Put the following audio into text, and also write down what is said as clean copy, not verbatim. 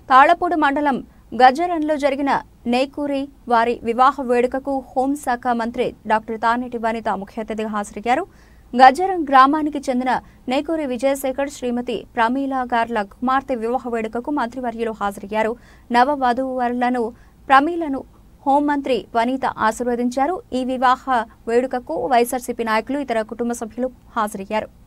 తాళపూడి మండలం గజరంలో జరిగిన నేకూరి వారి వివాహ వేడుకకు హోంశాఖ మంత్రి డాక్టర్ తానేటి వనిత ముఖ్య అతిథిగా హాజరయ్యారు. గజరం గ్రామానికి చెందిన నేకూరి విజయశేఖర్ శ్రీమతి ప్రమీల గార్ల కుమార్తె వివాహ వేడుకకు మంత్రివర్యులు హాజరయ్యారు. నవ వధూవరులను ప్రమీలను హోంమంత్రి వనిత ఆశీర్వదించారు. ఈ వివాహ వేడుకకు వైఎస్ఆర్సీపీ నాయకులు, ఇతర కుటుంబ సభ్యులు హాజరయ్యారు.